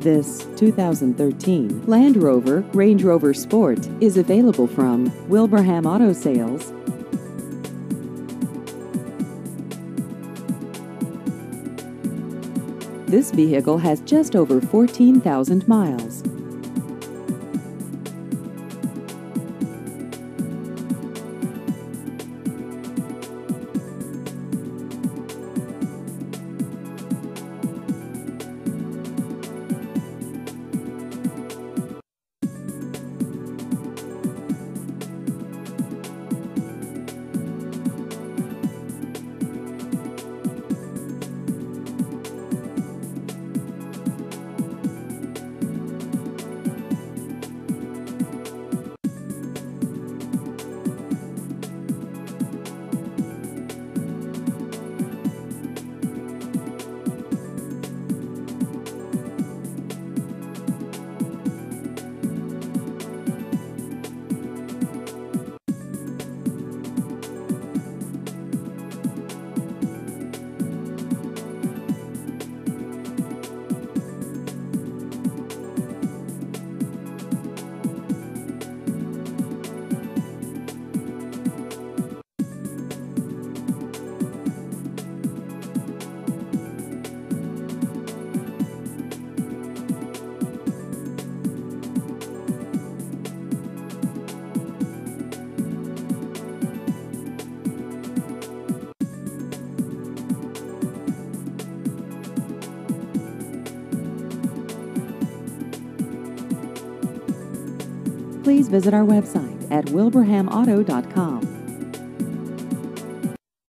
This 2013 Land Rover Range Rover Sport is available from Wilbraham Auto Sales. This vehicle has just over 14,000 miles. Please visit our website at wilbrahamauto.com.